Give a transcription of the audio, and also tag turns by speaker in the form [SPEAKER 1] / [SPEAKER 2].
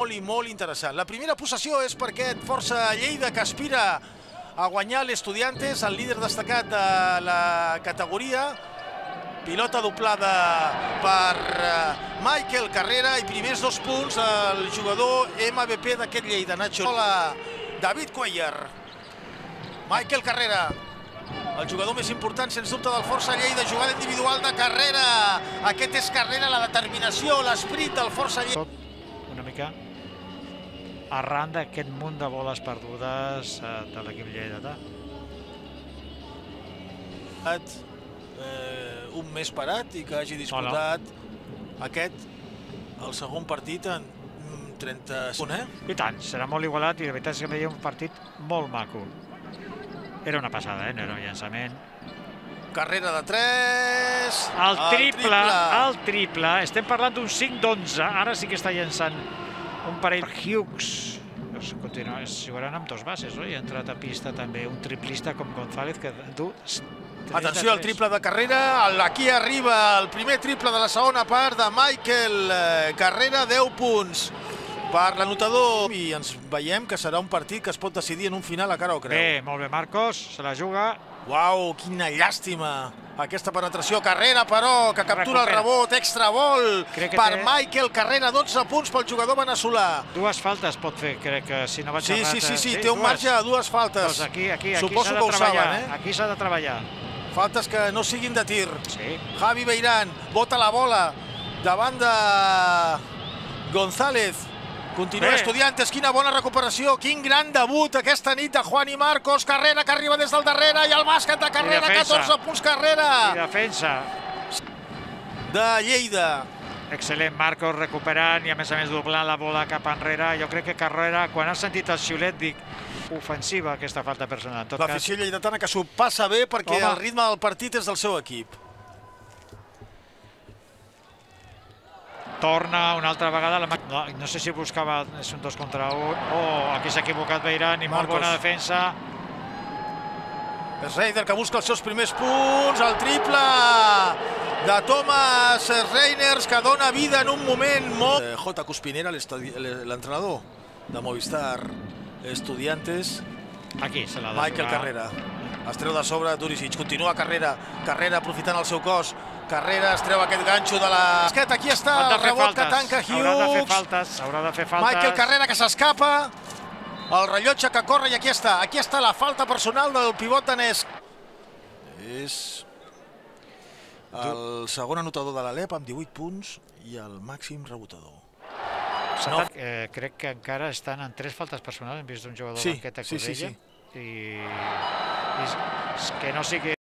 [SPEAKER 1] Molt interessant. La primera possessió és per aquest Força Lleida que aspira a guanyar l'Estudiantes, el líder destacat de la categoria. Pilota doblada per Michael Carrera i primers 2 punts el jugador MVP d'aquest Lleida, Nacho. David Cuellar. Michael Carrera, el jugador més important, sens dubte, del Força Lleida. Jugada individual de Carrera. Aquest és Carrera, la determinació, l'esprit del Força Lleida.
[SPEAKER 2] Una mica arran d'aquest munt de boles perdudes de l'equip lleidatà.
[SPEAKER 1] Un mes parat i que hagi disputat aquest, el segon partit en 30 segons.
[SPEAKER 2] I tant, serà molt igualat i la veritat és que veia un partit molt maco. Era una passada, no era un llançament.
[SPEAKER 1] Carrera de 3.
[SPEAKER 2] El triple. Estem parlant d'un 5 d'11. Ara sí que està llançant un parell. Hughes. Es jugaran amb 2 bases, no? I ha entrat a pista també un triplista com González que du 3 de 3.
[SPEAKER 1] Atenció al triple de Carrera. Aquí arriba el primer triple de la segona part de Michael Carrera. 10 punts per l'anotador. I ens veiem que serà un partit que es pot decidir en un final a cara o creu.
[SPEAKER 2] Bé, molt bé, Marcos. Se la juga.
[SPEAKER 1] Uau, quina llàstima. Aquesta penetració. Carrera, però, que captura el rebot. Extra vol per Michael Carrera. 12 punts pel jugador veneçolà.
[SPEAKER 2] 2 faltes pot fer, crec que si no vaig errat.
[SPEAKER 1] Sí, té un marge de 2 faltes.
[SPEAKER 2] Doncs aquí
[SPEAKER 1] Suposo que ho saben,
[SPEAKER 2] Aquí s'ha de treballar.
[SPEAKER 1] Faltes que no siguin de tir.
[SPEAKER 2] Sí.
[SPEAKER 1] Javi Beirán bota la bola davant de González. Continua Estudiantes, quina bona recuperació, quin gran debut aquesta nit de Juani Marcos. Carrera que arriba des del darrere i el bàsquet de Carrera, 14 punts Carrera.
[SPEAKER 2] I defensa
[SPEAKER 1] de Lleida.
[SPEAKER 2] Excel·lent, Marcos recuperant i a més doblant la bola cap enrere. Jo crec que Carrera, quan ha sentit el xiulet, dic, ofensiva aquesta falta personal.
[SPEAKER 1] L'afició lleidatana que s'ho passa bé perquè el ritme del partit és del seu equip.
[SPEAKER 2] Torna una altra vegada. No sé si buscava, és un 2 contra 1. Oh, aquí s'ha equivocat Beirán i molt bona defensa.
[SPEAKER 1] Schreider que busca els seus primers punts. El triple de Thomas Reiners que dona vida en un moment molt... J. Cuspinera, l'entrenador de Movistar Estudiantes.
[SPEAKER 2] Aquí se l'ha de
[SPEAKER 1] Michael Carrera. Es treu de sobre Duricic. Continua Carrera. Carrera aprofitant el seu cos. Carrera es treu aquest ganxo de la... Aquí està el rebot que tanca Hughes.
[SPEAKER 2] Haurà de fer faltes.
[SPEAKER 1] Michael Carrera que s'escapa. El rellotge que corre i aquí està la falta personal del pivot danès. És el segon anotador de l'Alep amb 18 punts i el màxim rebotador.
[SPEAKER 2] Crec que encara estan en 3 faltes personals. Hem vist un jugador banqueta Codella. I que no sigui...